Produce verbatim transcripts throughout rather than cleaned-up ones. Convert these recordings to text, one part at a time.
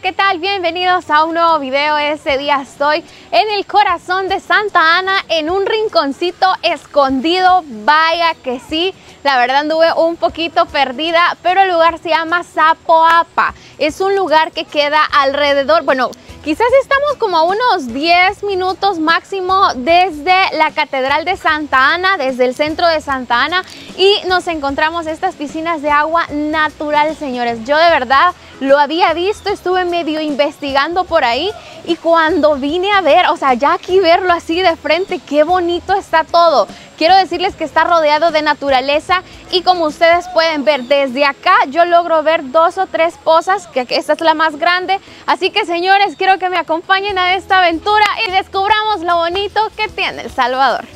¿qué tal? Bienvenidos a un nuevo video. Este día estoy en el corazón de Santa Ana, en un rinconcito escondido. Vaya que sí, la verdad anduve un poquito perdida, pero el lugar se llama Zapoapa. Es un lugar que queda alrededor, bueno, quizás estamos como a unos diez minutos máximo desde la Catedral de Santa Ana, desde el centro de Santa Ana, y nos encontramos estas piscinas de agua natural, señores. Yo de verdad lo había visto, estuve medio investigando por ahí, y cuando vine a ver, o sea, ya aquí verlo así de frente, qué bonito está todo. Quiero decirles que está rodeado de naturaleza, y como ustedes pueden ver desde acá, yo logro ver dos o tres pozas, que esta es la más grande. Así que, señores, quiero que me acompañen a esta aventura y descubramos lo bonito que tiene El Salvador.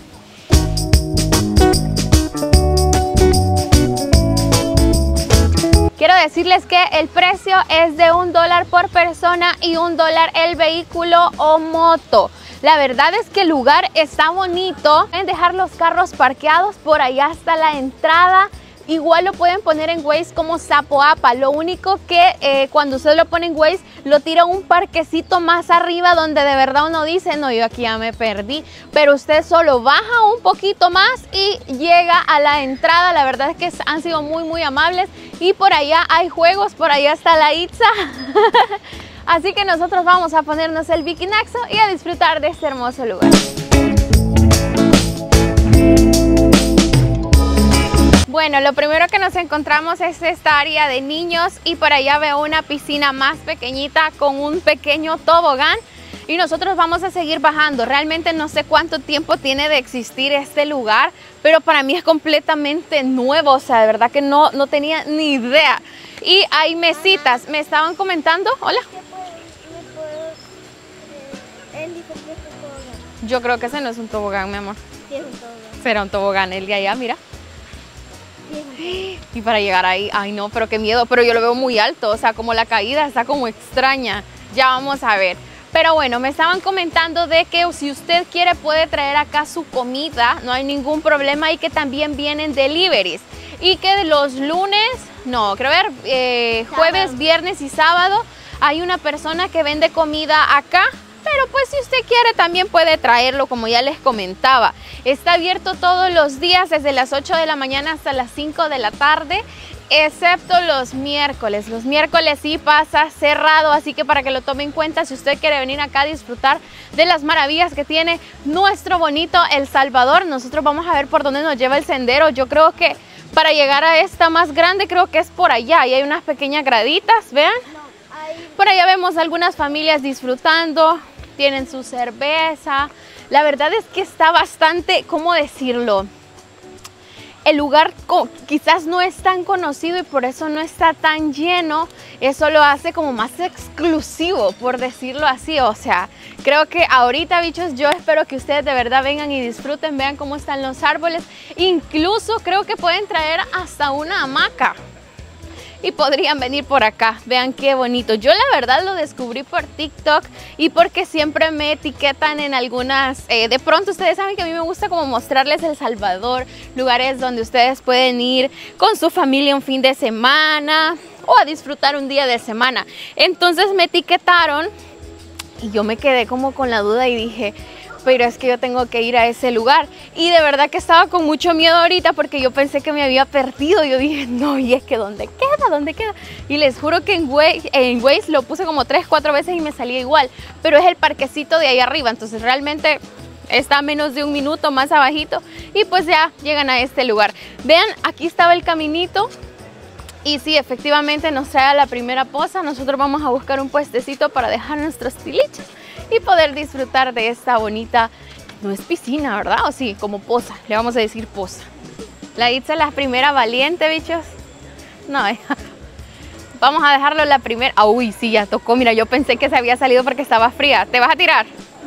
Quiero decirles que el precio es de un dólar por persona y un dólar el vehículo o moto. La verdad es que el lugar está bonito. Pueden dejar los carros parqueados por allá hasta la entrada. Igual lo pueden poner en Waze como Zapoapa. Lo único que eh, cuando usted lo pone en Waze, lo tira un parquecito más arriba, donde de verdad uno dice, no, yo aquí ya me perdí. Pero usted solo baja un poquito más y llega a la entrada. La verdad es que han sido muy, muy amables. Y por allá hay juegos, por allá está la Itza. Así que nosotros vamos a ponernos el bikinaxo y a disfrutar de este hermoso lugar. Bueno, lo primero que nos encontramos es esta área de niños, y por allá veo una piscina más pequeñita con un pequeño tobogán, y nosotros vamos a seguir bajando. Realmente no sé cuánto tiempo tiene de existir este lugar, pero para mí es completamente nuevo, o sea, de verdad que no, no tenía ni idea. Y hay mesitas, me estaban comentando, hola. Yo creo que ese no es un tobogán, mi amor. Sí, es un tobogán. Será un tobogán el de allá, mira. Y para llegar ahí, ay no, pero qué miedo, pero yo lo veo muy alto, o sea, como la caída está como extraña. Ya vamos a ver. Pero bueno, me estaban comentando de que si usted quiere puede traer acá su comida, no hay ningún problema, y que también vienen deliveries. Y que de los lunes, no, creo ver, eh, jueves, viernes y sábado hay una persona que vende comida acá. Pero pues si usted quiere también puede traerlo, como ya les comentaba. Está abierto todos los días desde las ocho de la mañana hasta las cinco de la tarde, excepto los miércoles. Los miércoles sí pasa cerrado, así que para que lo tome en cuenta si usted quiere venir acá a disfrutar de las maravillas que tiene nuestro bonito El Salvador. Nosotros vamos a ver por dónde nos lleva el sendero. Yo creo que para llegar a esta más grande creo que es por allá, y hay unas pequeñas graditas, vean. Por allá vemos algunas familias disfrutando, tienen su cerveza. La verdad es que está bastante, ¿cómo decirlo? El lugar quizás no es tan conocido y por eso no está tan lleno. Eso lo hace como más exclusivo, por decirlo así. O sea, creo que ahorita, bichos, yo espero que ustedes de verdad vengan y disfruten, vean cómo están los árboles. Incluso creo que pueden traer hasta una hamaca y podrían venir por acá. Vean qué bonito. Yo la verdad lo descubrí por TikTok y porque siempre me etiquetan en algunas, eh, de pronto ustedes saben que a mí me gusta como mostrarles El Salvador, lugares donde ustedes pueden ir con su familia un fin de semana o a disfrutar un día de semana. Entonces me etiquetaron y yo me quedé como con la duda y dije, pero es que yo tengo que ir a ese lugar. Y de verdad que estaba con mucho miedo ahorita porque yo pensé que me había perdido. Yo dije, no, y es que ¿dónde queda? ¿Dónde queda? Y les juro que en Waze, en Waze lo puse como tres, cuatro veces y me salía igual. Pero es el parquecito de ahí arriba, entonces realmente está a menos de un minuto más abajito. Y pues ya llegan a este lugar. Vean, aquí estaba el caminito. Y sí, efectivamente nos trae a la primera poza. Nosotros vamos a buscar un puestecito para dejar nuestros tilichos y poder disfrutar de esta bonita, no es piscina, ¿verdad? O sí, como poza, le vamos a decir poza. La Itza es la primera valiente, bichos. No, eh. Vamos a dejarlo la primera. Ah, uy, sí, ya tocó. Mira, yo pensé que se había salido porque estaba fría. ¿Te vas a tirar?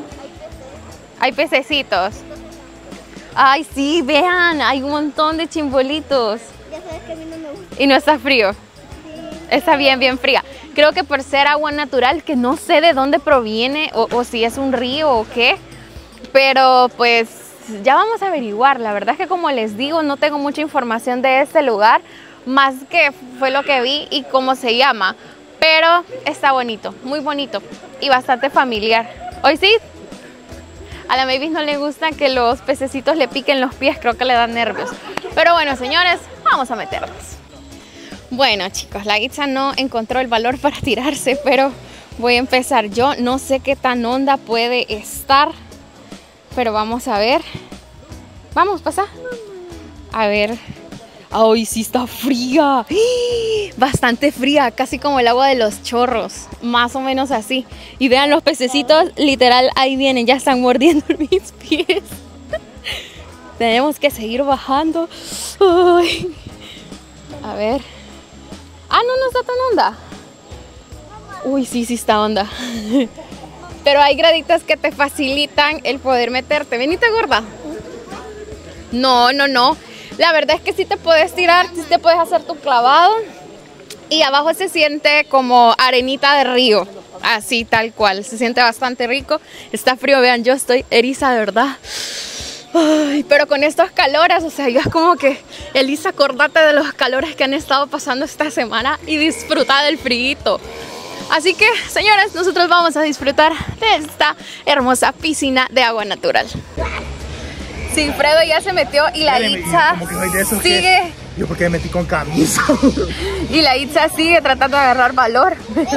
Hay pececitos. Ay, sí, vean, hay un montón de chimbolitos. Ya sabes que a mí no me gusta. ¿Y no está frío? Sí. Está bien, bien fría. Creo que por ser agua natural, que no sé de dónde proviene o, o si es un río o qué, pero pues ya vamos a averiguar. La verdad es que, como les digo, no tengo mucha información de este lugar, más que fue lo que vi y cómo se llama. pero está bonito, muy bonito y bastante familiar. Hoy sí, a la Mavis no le gusta que los pececitos le piquen los pies, creo que le dan nervios. Pero bueno, señores, vamos a meternos. Bueno, chicos, la Itza no encontró el valor para tirarse, pero voy a empezar yo. No sé qué tan honda puede estar, pero vamos a ver. Vamos, pasa. A ver. ¡Ay, sí está fría! Bastante fría, casi como el agua de los chorros. Más o menos así. Y vean los pececitos, literal, ahí vienen. Ya están mordiendo mis pies. Tenemos que seguir bajando. Ay. A ver. Ah, no, no está tan honda. Uy, sí, sí está honda. Pero hay graditas que te facilitan el poder meterte. Venite, gorda. No, no, no. La verdad es que sí te puedes tirar, sí te puedes hacer tu clavado. Y abajo se siente como arenita de río. Así, tal cual. Se siente bastante rico. Está frío, vean, yo estoy eriza de verdad. Ay, pero con estos calores, o sea, yo es como que, Elisa, acordate de los calores que han estado pasando esta semana y disfruta del frío. Así que, señores, nosotros vamos a disfrutar de esta hermosa piscina de agua natural. Sinfredo ya se metió y la Itza sigue. Que yo porque me metí con camisa. Y la Itza sigue tratando de agarrar valor.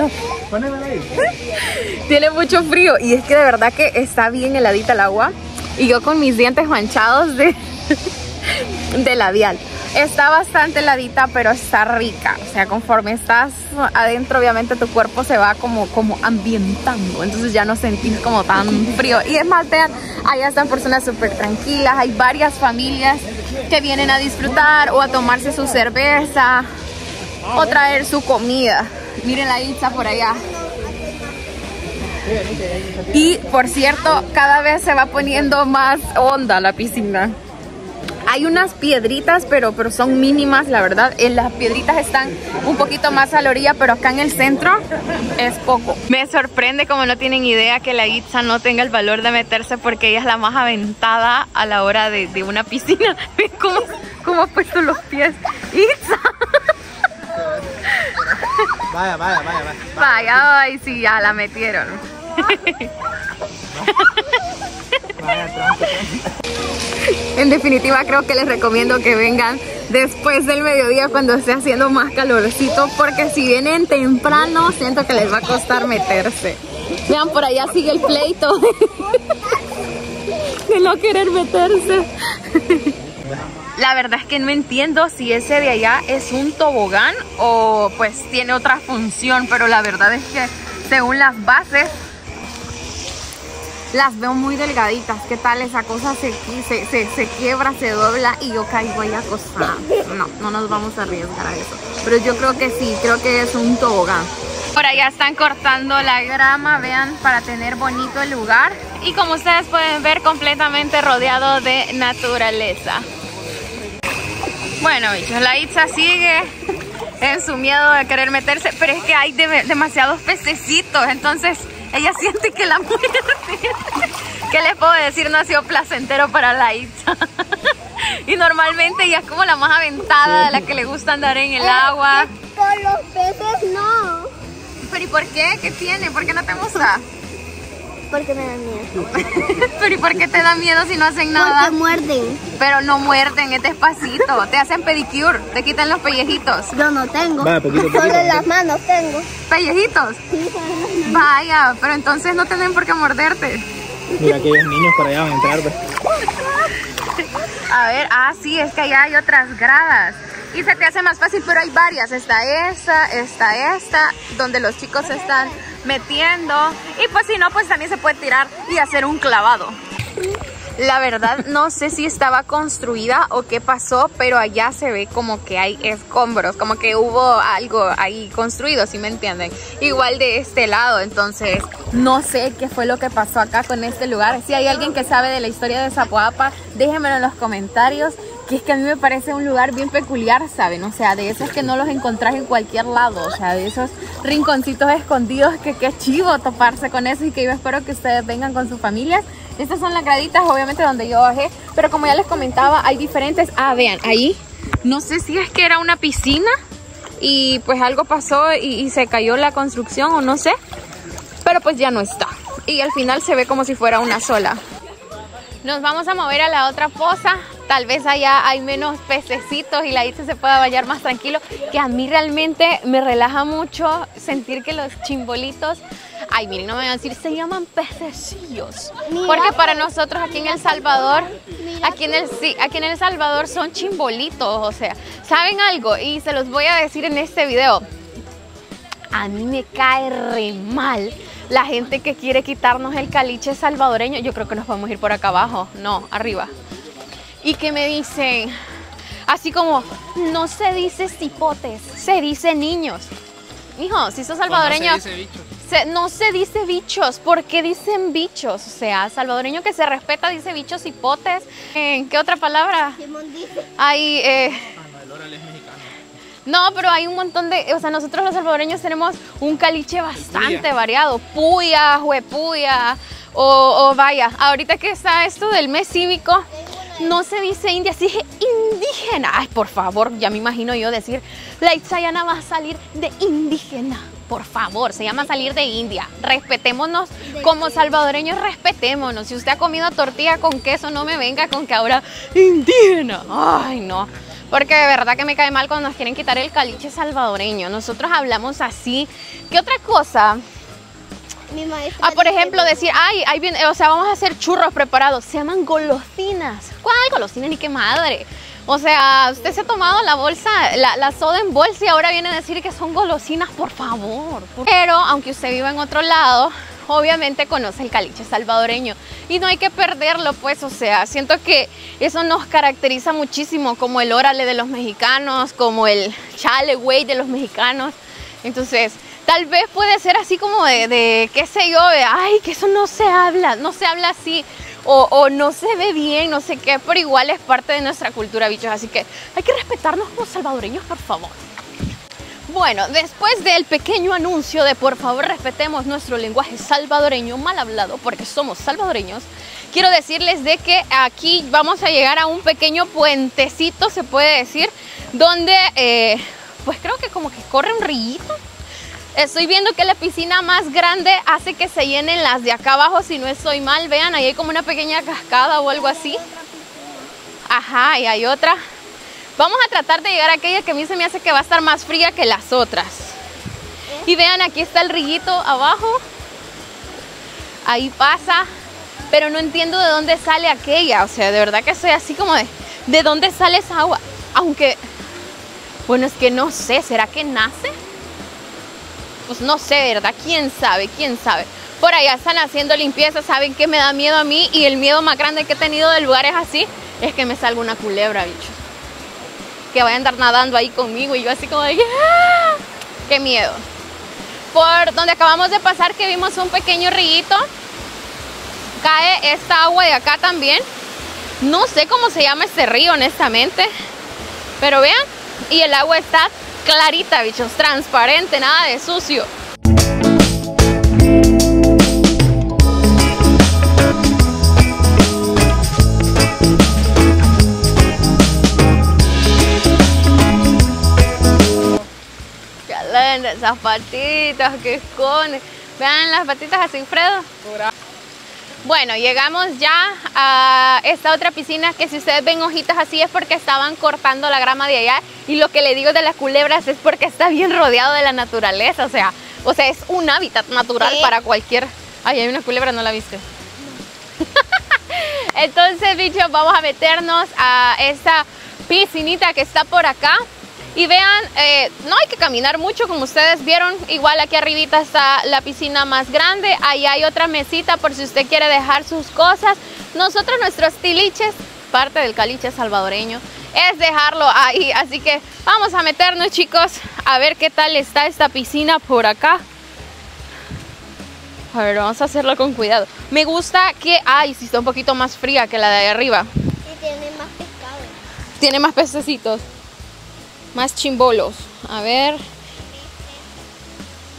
Tiene mucho frío y es que de verdad que está bien heladita el agua. Y yo con mis dientes manchados de, de labial. Está bastante heladita, pero está rica. O sea, conforme estás adentro, obviamente tu cuerpo se va como, como ambientando. Entonces ya no sentís como tan frío. Y es más, vean, allá están personas súper tranquilas. Hay varias familias que vienen a disfrutar o a tomarse su cerveza o traer su comida. Miren la Itza por allá. Y por cierto, cada vez se va poniendo más honda la piscina. Hay unas piedritas, pero, pero son mínimas, la verdad. En las piedritas están un poquito más a la orilla, pero acá en el centro es poco. Me sorprende, como no tienen idea, que la Itza no tenga el valor de meterse, porque ella es la más aventada a la hora de, de una piscina. ¿Ven cómo, cómo ha puesto los pies? ¡Itza! Vaya, vaya, vaya, vaya. Vaya, ay, sí, ya la metieron. En definitiva, creo que les recomiendo que vengan después del mediodía cuando esté haciendo más calorcito, porque si vienen temprano siento que les va a costar meterse. Vean, por allá sigue el pleito de no querer meterse. La verdad es que no entiendo si ese de allá es un tobogán o pues tiene otra función, pero la verdad es que según las bases las veo muy delgaditas. ¿Qué tal? Esa cosa se, se, se, se quiebra, se dobla y yo caigo ahí acostada. No, no nos vamos a arriesgar a eso. Pero yo creo que sí, creo que es un tobogán. Por allá están cortando la grama, vean, para tener bonito el lugar. Y como ustedes pueden ver, completamente rodeado de naturaleza. Bueno, bichos, la Itza sigue en su miedo de querer meterse, pero es que hay de, demasiados pececitos, entonces ella siente que la muerte, ¿qué les puedo decir? No ha sido placentero para la Itza. Y normalmente ella es como la más aventada, la que le gusta andar en el agua. Con los peces no. ¿Pero y por qué? ¿Qué tiene? ¿Por qué no te gusta? Porque me dan miedo. ¿Pero y por qué te da miedo si no hacen nada? Porque muerden. Pero no muerden, es despacito. Te hacen pedicure, te quitan los pellejitos. Yo no tengo. Vaya, poquito, poquito, Solo en poquito. las manos tengo. ¿Pellejitos? Sí, solo en las manos. Vaya, pero entonces no tienen por qué morderte. Mira, aquellos niños para allá van a entrar, pues. A ver, ah, sí, es que allá hay otras gradas. Y se te hace más fácil, pero hay varias. Está esta, está esta, donde los chicos se están metiendo. Y pues si no, pues también se puede tirar y hacer un clavado. La verdad no sé si estaba construida o qué pasó, pero allá se ve como que hay escombros, como que hubo algo ahí construido, ¿sí me entienden? Igual de este lado, entonces no sé qué fue lo que pasó acá con este lugar. Si hay alguien que sabe de la historia de Zapoapa, déjenmelo en los comentarios, que es que a mí me parece un lugar bien peculiar, ¿saben? O sea, de esos que no los encontrás en cualquier lado, o sea, de esos rinconcitos escondidos que qué chivo toparse con eso, y que yo espero que ustedes vengan con sus familias. Estas son las graditas, obviamente, donde yo bajé, pero como ya les comentaba, hay diferentes. Ah, vean, ahí, no sé si es que era una piscina y pues algo pasó y, y se cayó la construcción o no sé, pero pues ya no está y al final se ve como si fuera una sola. Nos vamos a mover a la otra poza, tal vez allá hay menos pececitos y la Itza se pueda bañar más tranquilo, que a mí realmente me relaja mucho sentir que los chimbolitos, ay miren, no me van a decir, se llaman pececillos, Mira, porque para nosotros aquí en El Salvador, Mira. aquí en el, sí, aquí en El Salvador son chimbolitos, o sea, ¿saben algo? Y se los voy a decir en este video, a mí me cae re mal la gente que quiere quitarnos el caliche salvadoreño. Yo creo que nos podemos ir por acá abajo, no, arriba. Y que me dicen, así como, no se dice cipotes, se dice niños. Hijo, si sos salvadoreño, No se dice bichos. se, no se dice bichos, ¿por qué dicen bichos? O sea, salvadoreño que se respeta dice bichos, cipotes. ¿En qué otra palabra? Simón dice. Hay... Eh, Ah, no, el oral es mexicano. No, pero hay un montón de, o sea, nosotros los salvadoreños tenemos un caliche bastante Puya. variado, puya, juepuya, o, o vaya, ahorita que está esto del mes cívico, no se dice india, se dice indígena. Ay, por favor, ya me imagino yo decir, la Itzayana va a salir de indígena. Por favor, se llama salir de India. Respetémonos como salvadoreños, respetémonos. Si usted ha comido tortilla con queso, no me venga con que ahora indígena. Ay, no. Porque de verdad que me cae mal cuando nos quieren quitar el caliche salvadoreño. Nosotros hablamos así. ¿Qué otra cosa? Mi maestra Ah, por dice, ejemplo, decir, ay, ahí viene, o sea, vamos a hacer churros preparados. Se llaman golosinas. ¿Cuál golosina ni qué madre? O sea, usted se ha tomado la bolsa, la, la soda en bolsa y ahora viene a decir que son golosinas, por favor. Pero, aunque usted viva en otro lado, obviamente conoce el caliche salvadoreño y no hay que perderlo, pues, o sea, siento que eso nos caracteriza muchísimo, como el órale de los mexicanos, como el chale, güey, de los mexicanos. Entonces, tal vez puede ser así como de, de qué sé yo, de, ay, que eso no se habla, no se habla así. O, o no se ve bien, no sé qué, pero igual es parte de nuestra cultura, bichos. Así que hay que respetarnos como salvadoreños, por favor. Bueno, después del pequeño anuncio de por favor respetemos nuestro lenguaje salvadoreño mal hablado, porque somos salvadoreños, quiero decirles de que aquí vamos a llegar a un pequeño puentecito, se puede decir, donde eh, pues creo que como que corre un rillito. Estoy viendo que la piscina más grande hace que se llenen las de acá abajo, si no estoy mal. Vean, ahí hay como una pequeña cascada o algo así. Ajá, y hay otra. Vamos a tratar de llegar a aquella que a mí se me hace que va a estar más fría que las otras. Y vean, aquí está el rillito abajo. Ahí pasa. Pero no entiendo de dónde sale aquella. O sea, de verdad que soy así como de... ¿De dónde sale esa agua? Aunque... Bueno, es que no sé. ¿Será que nace? Pues no sé, ¿verdad? ¿Quién sabe? ¿Quién sabe? Por allá están haciendo limpieza. ¿Saben qué me da miedo a mí? Y el miedo más grande que he tenido de lugares así es que me salga una culebra, bicho. Que vaya a andar nadando ahí conmigo y yo así como de... ¡Ah! ¡Qué miedo! Por donde acabamos de pasar, que vimos un pequeño rillito, cae esta agua de acá también. No sé cómo se llama este río, honestamente. Pero vean, y el agua está clarita, bichos, transparente, nada de sucio. Ya leen esas patitas que esconde. Vean las patitas así, Fredo. Bueno, llegamos ya a esta otra piscina que si ustedes ven hojitas así es porque estaban cortando la grama de allá, y lo que le digo de las culebras es porque está bien rodeado de la naturaleza, o sea, o sea es un hábitat natural, ¿sí?, para cualquier... Ay, hay una culebra, ¿no la viste? No. Entonces, bichos, vamos a meternos a esta piscinita que está por acá. Y vean, eh, no hay que caminar mucho, como ustedes vieron. Igual aquí arribita está la piscina más grande. Ahí hay otra mesita por si usted quiere dejar sus cosas. Nosotros, nuestros tiliches, parte del caliche salvadoreño, es dejarlo ahí. Así que vamos a meternos, chicos, a ver qué tal está esta piscina por acá. A ver, vamos a hacerlo con cuidado. Me gusta que... Ay, sí está un poquito más fría que la de ahí arriba. Y tiene más pescado. Tiene más pececitos. Más chimbolos. A ver. ¡Ah!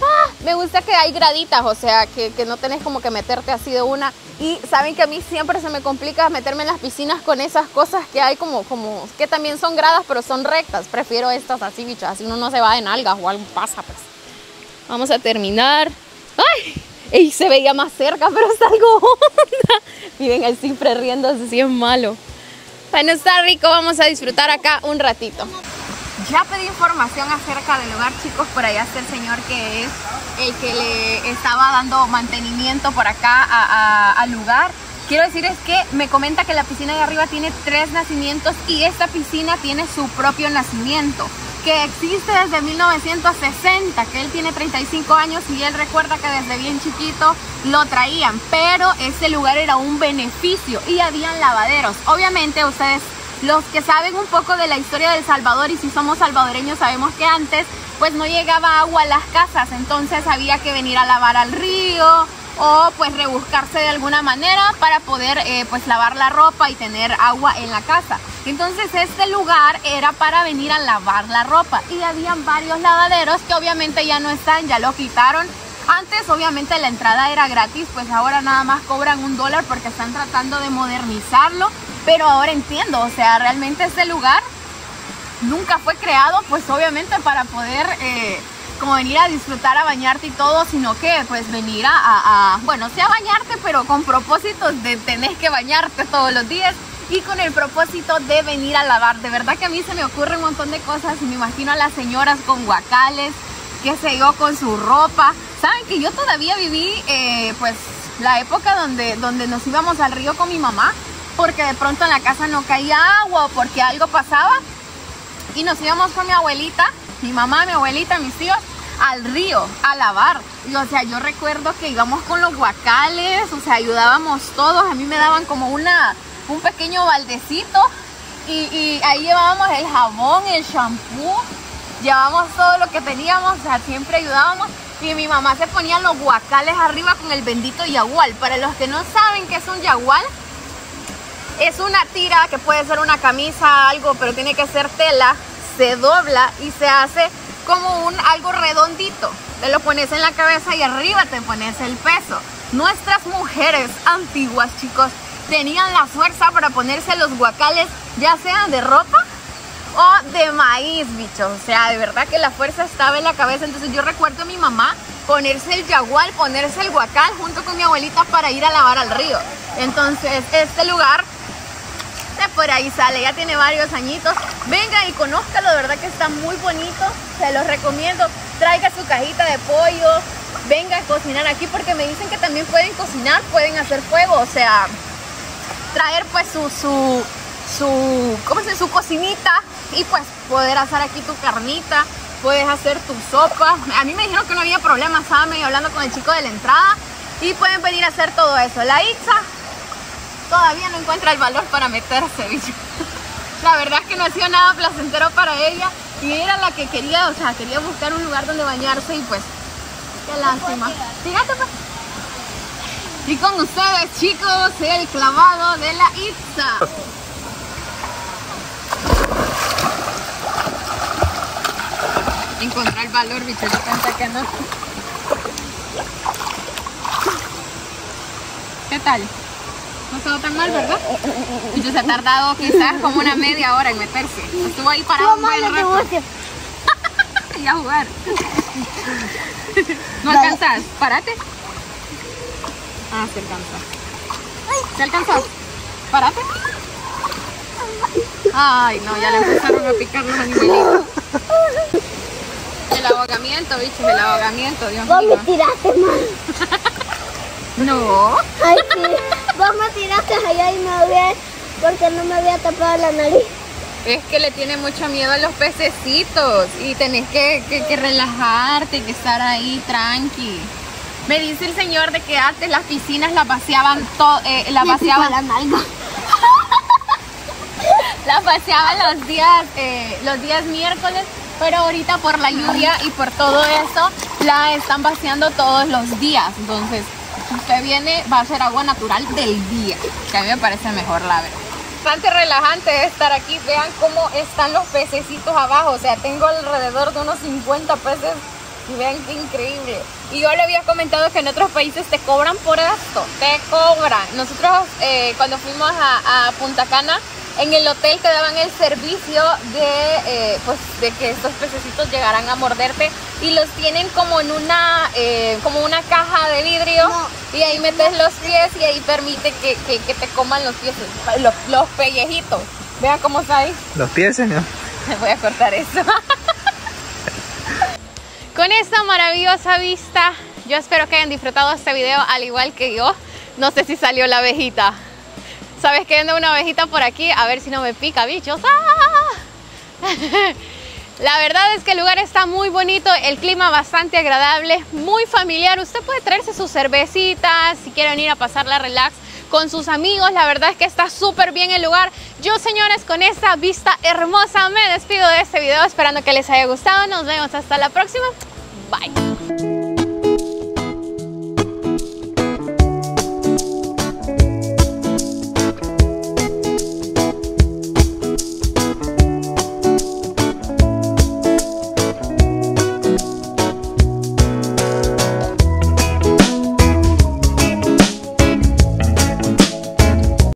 Me gusta que hay graditas, o sea, que, que no tenés como que meterte así de una. Y saben que a mí siempre se me complica meterme en las piscinas con esas cosas que hay como, como que también son gradas, pero son rectas. Prefiero estas así, bichos, así uno no se va de nalgas o algo pasa, pues. Vamos a terminar. ¡Ay! Ey, se veía más cerca, pero está algo onda. Miren, el cifre riéndose, sí es malo. Bueno, está rico, vamos a disfrutar acá un ratito. Ya pedí información acerca del lugar, chicos. Por allá está el señor que es el que le estaba dando mantenimiento por acá a, a, al lugar. Quiero decir es que me comenta que la piscina de arriba tiene tres nacimientos y esta piscina tiene su propio nacimiento, que existe desde mil novecientos sesenta, que él tiene treinta y cinco años y él recuerda que desde bien chiquito lo traían, pero ese lugar era un beneficio y habían lavaderos. Obviamente ustedes, los que saben un poco de la historia de El Salvador, y si somos salvadoreños sabemos que antes pues no llegaba agua a las casas, entonces había que venir a lavar al río o pues rebuscarse de alguna manera para poder eh, pues lavar la ropa y tener agua en la casa. Entonces este lugar era para venir a lavar la ropa y habían varios lavaderos que obviamente ya no están, ya lo quitaron. Antes obviamente la entrada era gratis, pues ahora nada más cobran un dólar porque están tratando de modernizarlo, pero ahora entiendo, o sea, realmente este lugar nunca fue creado pues obviamente para poder eh, como venir a disfrutar, a bañarte y todo, sino que pues venir a, a, a bueno, sí a bañarte, pero con propósitos de tenés que bañarte todos los días y con el propósito de venir a lavar. De verdad que a mí se me ocurre un montón de cosas y me imagino a las señoras con guacales, qué sé yo, con su ropa. Saben que yo todavía viví eh, pues la época donde, donde nos íbamos al río con mi mamá, porque de pronto en la casa no caía agua o porque algo pasaba y nos íbamos con mi abuelita, mi mamá, mi abuelita, mis tíos, al río a lavar. Y, o sea, yo recuerdo que íbamos con los guacales, o sea, ayudábamos todos. A mí me daban como una, un pequeño baldecito y, y ahí llevábamos el jabón, el shampoo, llevábamos todo lo que teníamos, o sea, siempre ayudábamos. Y mi mamá se ponía los guacales arriba con el bendito yagual. Para los que no saben qué es un yagual, es una tira que puede ser una camisa, algo, pero tiene que ser tela. Se dobla y se hace como un algo redondito. Te lo pones en la cabeza y arriba te pones el peso. Nuestras mujeres antiguas, chicos, tenían la fuerza para ponerse los guacales, ya sean de ropa o de maíz, bichos. O sea, de verdad que la fuerza estaba en la cabeza. Entonces yo recuerdo a mi mamá ponerse el yagual, ponerse el guacal junto con mi abuelita para ir a lavar al río. Entonces este lugar de por ahí sale, ya tiene varios añitos. Venga y conózcalo, de verdad que está muy bonito, se los recomiendo. Traiga su cajita de pollo, venga a cocinar aquí porque me dicen que también pueden cocinar, pueden hacer fuego, o sea, traer pues su, su, su, ¿cómo se dice? Su cocinita y pues poder hacer aquí tu carnita, puedes hacer tu sopa. A mí me dijeron que no había problema, estaba medio hablando con el chico de la entrada y pueden venir a hacer todo eso. La Itza todavía no encuentra el valor para meterse, bicho. La verdad es que no ha sido nada placentero para ella y era la que quería, o sea, quería buscar un lugar donde bañarse y pues, qué lástima. Fíjate pues. Y con ustedes, chicos, el clavado de la Itza. Encontrar el valor, bicho, yo pensé que no. ¿Qué tal? No quedó tan mal, ¿verdad? Y se ha tardado quizás como una media hora en meterse. Estuvo ahí parado un buen rato. Y a jugar. ¿No alcanzas? Párate. Ah, se alcanza. ¿Se alcanzó? Párate. Ay, no, ya le empezaron a picar los animalitos. El ahogamiento, bicho, el ahogamiento, Dios mío. Vos me tiraste mal. No. Ay, sí. Vos me tiraste allá y me había, porque no me había tapado la nariz. Es que le tiene mucho miedo a los pececitos y tenés que, que, que relajarte, que estar ahí tranqui. Me dice el señor de que antes las piscinas las vaciaban todo, eh, las vaciaban la nalga. las vaciaban los días, eh, los días miércoles, pero ahorita por la lluvia y por todo eso la están vaciando todos los días. Entonces, si usted viene, va a ser agua natural del día, que a mí me parece mejor, la verdad. Bastante relajante estar aquí. Vean cómo están los pececitos abajo. O sea, tengo alrededor de unos cincuenta peces Vean qué increíble. Y yo le había comentado que en otros países te cobran por esto, te cobran. Nosotros eh, cuando fuimos a, a Punta Cana, en el hotel te daban el servicio de, eh, pues, de que estos pececitos llegaran a morderte y los tienen como en una, eh, como una caja de vidrio no. Y ahí metes los pies y ahí permite que, que, que te coman los pies, los, los pellejitos. Vean cómo está ahí. Los pies, señor. Voy a cortar eso. Con esta maravillosa vista, yo espero que hayan disfrutado este video al igual que yo. No sé si salió la abejita. ¿Sabes que anda una abejita por aquí? A ver si no me pica, bichos. ¡Ah! La verdad es que el lugar está muy bonito, el clima bastante agradable, muy familiar. Usted puede traerse sus cervecitas si quiere venir a pasarla relax con sus amigos. La verdad es que está súper bien el lugar. Yo, señores, con esta vista hermosa me despido de este video esperando que les haya gustado. Nos vemos hasta la próxima. Bye.